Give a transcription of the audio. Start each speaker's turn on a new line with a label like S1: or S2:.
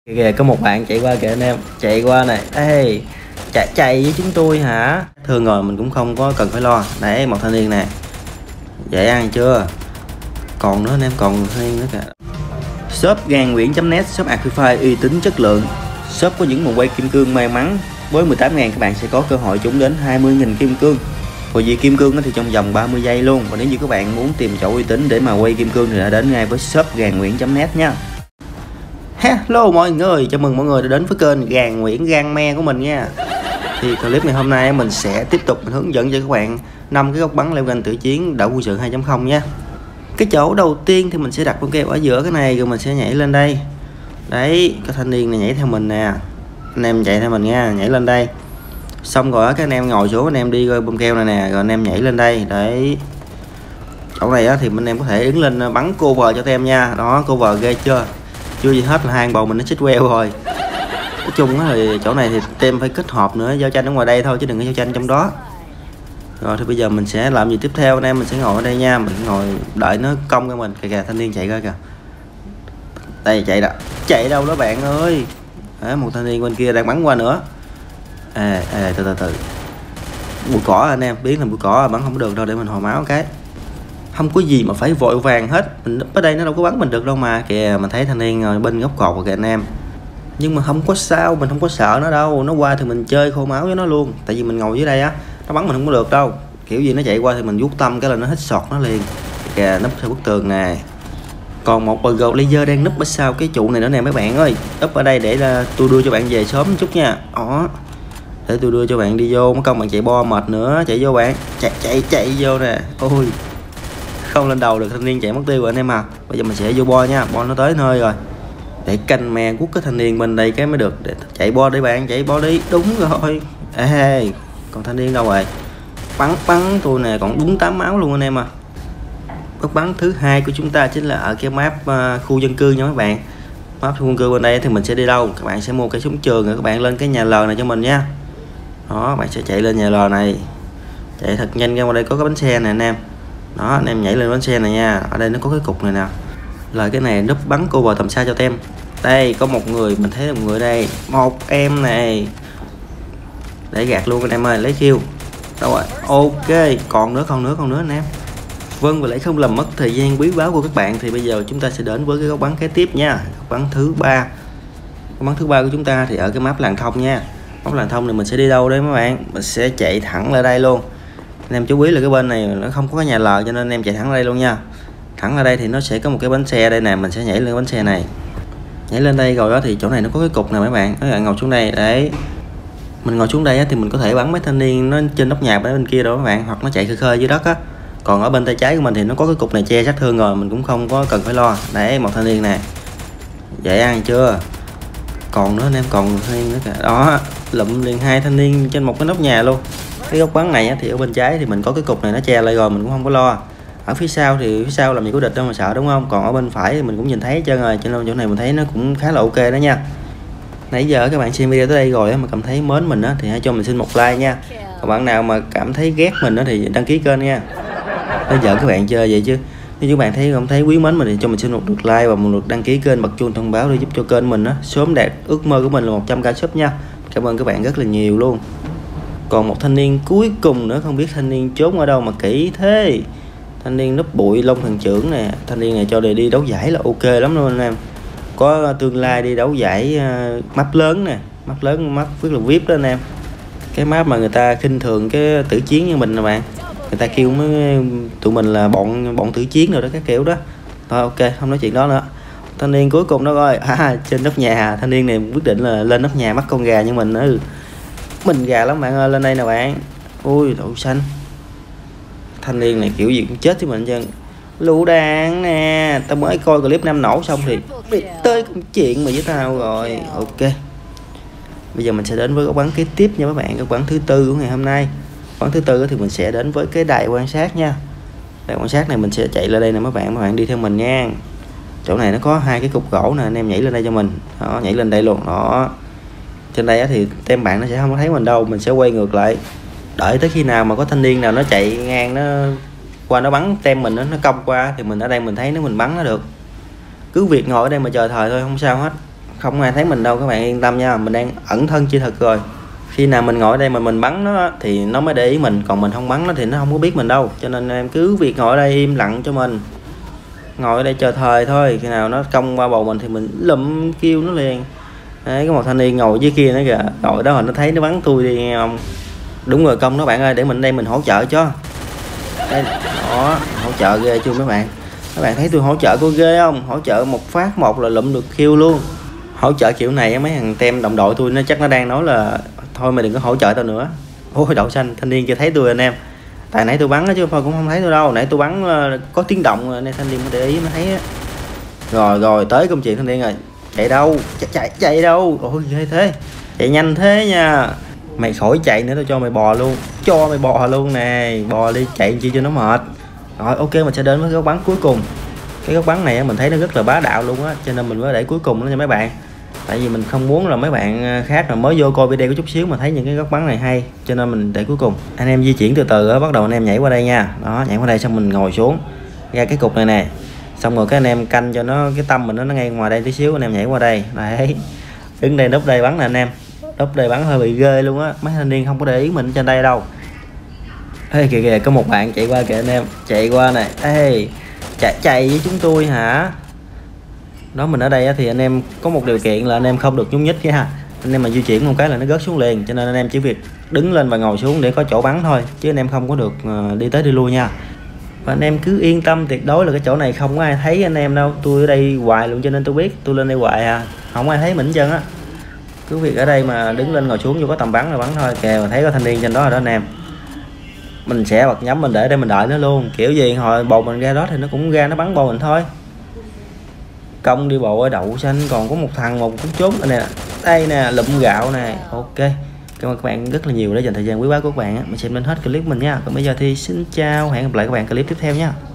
S1: Kìa có một bạn chạy qua kìa anh em, chạy qua này. Ê, chạy với chúng tôi hả? Thường rồi mình cũng không có cần phải lo. Đấy, một thanh niên nè. Dễ ăn chưa? Còn nữa anh em, còn thanh niên nữa kìa. Shop Gan Nguyễn.net, shop Aquify uy tín chất lượng. Shop có những vòng quay kim cương may mắn. Với 18.000 các bạn sẽ có cơ hội trúng đến 20.000 kim cương. Còn vì kim cương thì trong vòng 30 giây luôn. Và nếu như các bạn muốn tìm chỗ uy tín để mà quay kim cương thì đã đến ngay với shop Gan Nguyễn.net nha. Hello mọi người, chào mừng mọi người đã đến với kênh Gan Nguyễn Gan Me của mình nha. Thì clip ngày hôm nay mình sẽ tiếp tục hướng dẫn cho các bạn 5 cái góc bắn leo rank tử chiến đảo quân sự 2.0 nha. Cái chỗ đầu tiên thì mình sẽ đặt con keo ở giữa cái này rồi mình sẽ nhảy lên đây. Đấy, cái thanh niên này nhảy theo mình nè. Anh em chạy theo mình nha, nhảy lên đây. Xong rồi các anh em ngồi xuống, anh em đi coi bơm keo này nè, rồi anh em nhảy lên đây. Đấy. Chỗ này thì anh em có thể đứng lên bắn cover cho tem nha. Đó, cover ghê chưa? Chưa gì hết là hai bầu mình nó chích queo rồi. Nói chung thì chỗ này thì tem phải kết hợp nữa, giao tranh ở ngoài đây thôi chứ đừng có giao tranh trong đó. Rồi thì bây giờ mình sẽ làm gì tiếp theo anh em, mình sẽ ngồi ở đây nha, mình ngồi đợi nó công cho mình. Kìa thanh niên chạy ra kìa. Đây chạy đó. Chạy đâu đó bạn ơi. Đấy, một thanh niên bên kia đang bắn qua nữa. Từ bụi cỏ anh em, biến là bụi cỏ bắn không được đâu, để mình hồi máu cái. Không có gì mà phải vội vàng hết, mình ở đây nó đâu có bắn mình được đâu mà. Kìa mình thấy thanh niên ngồi bên góc cột rồi kìa anh em. Nhưng mà không có sao, mình không có sợ nó đâu, nó qua thì mình chơi khô máu với nó luôn. Tại vì mình ngồi dưới đây á, nó bắn mình không có được đâu. Kiểu gì nó chạy qua thì mình vuốt tâm cái là nó hít sọt nó liền. Kìa núp sau bức tường nè. Còn một bờ gầu laser đang núp ở sau cái trụ này nữa nè mấy bạn ơi. Núp ở đây để là tôi đưa cho bạn về sớm chút nha. Đó, để tôi đưa cho bạn đi vô, mất công bạn chạy bo mệt nữa. Chạy vô bạn, chạy vô nè. Ôi không lên đầu được, thanh niên chạy mất tiêu rồi anh em à. Bây giờ mình sẽ vô bo nha, bo nó tới nơi rồi để canh mè quất cái thanh niên bên đây cái mới được. Để chạy bo đi bạn, chạy bo đi. Đúng rồi. Còn thanh niên đâu rồi? Bắn tôi nè, còn đúng 8 máu luôn anh em à. Bước bắn thứ hai của chúng ta chính là ở cái map khu dân cư nha các bạn. Map khu dân cư bên đây thì mình sẽ đi đâu? Các bạn sẽ mua cái súng trường rồi các bạn lên cái nhà lờ này cho mình nha. Đó, bạn sẽ chạy lên nhà lờ này, chạy thật nhanh ra ngoài đây có cái bánh xe này anh em. Đó, anh em nhảy lên bánh xe này nha. Ở đây nó có cái cục này nè, là cái này núp bắn cover tầm xa cho tem. Đây có một người, mình thấy một người đây, một em này, để gạt luôn anh em ơi, lấy kill. Đâu rồi? Ok, còn nữa anh em. Vâng, và lại không làm mất thời gian quý báu của các bạn thì bây giờ chúng ta sẽ đến với cái góc bắn kế tiếp nha. Góc bắn thứ ba. Góc bắn thứ ba của chúng ta thì ở cái map làng thông nha. Map làng thông thì mình sẽ đi đâu đấy mấy bạn? Mình sẽ chạy thẳng lại đây luôn. Anh em chú ý là cái bên này nó không có cái nhà lờ cho nên anh em chạy thẳng ra đây luôn nha. Thẳng ra đây thì nó sẽ có một cái bánh xe đây nè, mình sẽ nhảy lên bánh xe này. Nhảy lên đây rồi đó thì chỗ này nó có cái cục nè mấy bạn. Các bạn ngồi xuống đây đấy. Mình ngồi xuống đây thì mình có thể bắn mấy thanh niên nó trên nóc nhà bên kia đó các bạn, hoặc nó chạy khơi khơi dưới đất á. Còn ở bên tay trái của mình thì nó có cái cục này che sát thương rồi, mình cũng không có cần phải lo. Đấy, một thanh niên nè. Dễ ăn chưa? Còn nữa anh em, còn thanh niên nữa kìa. Đó, lụm liền hai thanh niên trên một cái nóc nhà luôn. Cái góc bắn này thì ở bên trái thì mình có cái cục này nó che lại rồi, mình cũng không có lo. Ở phía sau thì phía sau làm gì có địch đâu mà sợ đúng không? Còn ở bên phải thì mình cũng nhìn thấy hết trơn rồi, cho nên chỗ này mình thấy nó cũng khá là ok đó nha. Nãy giờ các bạn xem video tới đây rồi mà cảm thấy mến mình á thì hãy cho mình xin một like nha. Còn bạn nào mà cảm thấy ghét mình á thì đăng ký kênh nha. Bây giờ các bạn chơi vậy chứ nếu các bạn thấy không thấy quý mến mình thì cho mình xin một lượt like và một lượt đăng ký kênh, bật chuông thông báo để giúp cho kênh mình sớm đạt ước mơ của mình là 100k sub nha. Cảm ơn các bạn rất là nhiều luôn. Còn một thanh niên cuối cùng nữa, không biết thanh niên trốn ở đâu mà kỹ thế. Thanh niên núp bụi lông thần trưởng nè. Thanh niên này cho đề đi đấu giải là ok lắm luôn anh em. Có tương lai đi đấu giải map lớn nè, map lớn, map rất là VIP đó anh em. Cái map mà người ta khinh thường cái tử chiến như mình nè bạn. Người ta kêu tụi mình là bọn tử chiến rồi đó, các kiểu đó. Thôi ok, không nói chuyện đó nữa. Thanh niên cuối cùng đó rồi, trên nóc nhà. Thanh niên này quyết định là lên nóc nhà bắt con gà như mình nữa. Mình gà lắm bạn ơi, lên đây nè bạn. Ui đậu xanh. Thanh niên này kiểu gì cũng chết với mình chân. Lũ đạn nè, tao mới coi clip 5 nổ xong thì tới công chuyện mà với tao rồi. Ok, bây giờ mình sẽ đến với góc bắn kế tiếp nha các bạn. Góc bắn thứ tư của ngày hôm nay. Bắn thứ tư thì mình sẽ đến với cái đài quan sát nha. Đài quan sát này mình sẽ chạy lên đây nè mấy bạn đi theo mình nha. Chỗ này nó có hai cái cục gỗ nè, anh em nhảy lên đây cho mình. Đó, nhảy lên đây luôn. Đó, trên đây thì tem bạn nó sẽ không có thấy mình đâu, mình sẽ quay ngược lại, đợi tới khi nào mà có thanh niên nào nó chạy ngang nó qua nó bắn tem mình, nó công qua thì mình ở đây mình thấy nó, mình bắn nó được. Cứ việc ngồi ở đây mà chờ thời thôi, không sao hết. không ai thấy mình đâu, các bạn yên tâm nha, mình đang ẩn thân chi thực rồi. Khi nào mình ngồi ở đây mà mình bắn nó thì nó mới để ý mình, còn mình không bắn nó thì nó không có biết mình đâu. Cho nên em cứ việc ngồi ở đây im lặng cho mình, ngồi ở đây chờ thời thôi, khi nào nó công qua bầu mình thì mình lụm kêu nó liền. Đấy, có một thanh niên ngồi dưới kia nữa kìa, ngồi đó mà nó thấy nó bắn tôi đi nghe không. Đúng rồi, công đó bạn ơi, để mình đây mình hỗ trợ cho. Đây, đó, hỗ trợ ghê chưa mấy bạn? Các bạn thấy tôi hỗ trợ cô ghê không? Hỗ trợ một phát một là lụm được kill luôn. Hỗ trợ kiểu này mấy thằng tem đồng đội tôi nó chắc nó đang nói là thôi mày đừng có hỗ trợ tao nữa. Ôi đậu xanh, thanh niên kia thấy tôi anh em. Tại nãy tôi bắn chứ thôi cũng không thấy tôi đâu. Nãy tôi bắn có tiếng động nên thanh niên mới để ý mới thấy á. Rồi tới công chuyện thanh niên rồi. Chạy đâu? Chạy đâu? Ôi ghê thế. Chạy nhanh thế nha. Mày khỏi chạy nữa, tao cho mày bò luôn. Cho mày bò luôn nè. Bò đi, chạy chi cho nó mệt. Rồi ok, mình sẽ đến với góc bắn cuối cùng. Cái góc bắn này mình thấy nó rất là bá đạo luôn á, cho nên mình mới để cuối cùng đó nha mấy bạn. Tại vì mình không muốn là mấy bạn khác là mới vô coi video có chút xíu mà thấy những cái góc bắn này hay, cho nên mình để cuối cùng. Anh em di chuyển từ từ á, bắt đầu anh em nhảy qua đây nha. Đó, nhảy qua đây xong mình ngồi xuống ra cái cục này nè. Xong rồi các anh em canh cho nó cái tâm mình nó ngay ngoài đây tí xíu, anh em nhảy qua đây. Đấy. Đứng đây núp đây bắn nè anh em. Núp đây bắn hơi bị ghê luôn á, mấy thanh niên không có để ý mình trên đây đâu. Ê kìa kìa, có một bạn chạy qua kìa anh em, chạy qua này. Ê, chạy với chúng tôi hả? Đó, mình ở đây thì anh em có một điều kiện là anh em không được nhúc nhích nha. Anh em mà di chuyển một cái là nó rớt xuống liền, cho nên anh em chỉ việc đứng lên và ngồi xuống để có chỗ bắn thôi, chứ anh em không có được đi tới đi lui nha. Và anh em cứ yên tâm tuyệt đối là cái chỗ này không có ai thấy anh em đâu. Tôi ở đây hoài luôn cho nên tôi biết, tôi lên đây hoài à, không ai thấy mình hết trơn á. Cứ việc ở đây mà đứng lên ngồi xuống vô có tầm bắn là bắn thôi. Kìa mà thấy có thanh niên trên đó rồi đó anh em. Mình sẽ bật nhắm mình để đây mình đợi nó luôn, kiểu gì hồi bầu mình ra đó thì nó cũng ra nó bắn bầu mình thôi. Công đi bộ ở đậu xanh, còn có một thằng một chút chốt nè, đây nè, lụm gạo nè. Ok, cảm ơn các bạn rất là nhiều đã dành thời gian quý báu của các bạn. Mình xem đến hết clip mình nha. Còn bây giờ thì xin chào, hẹn gặp lại các bạn clip tiếp theo nha.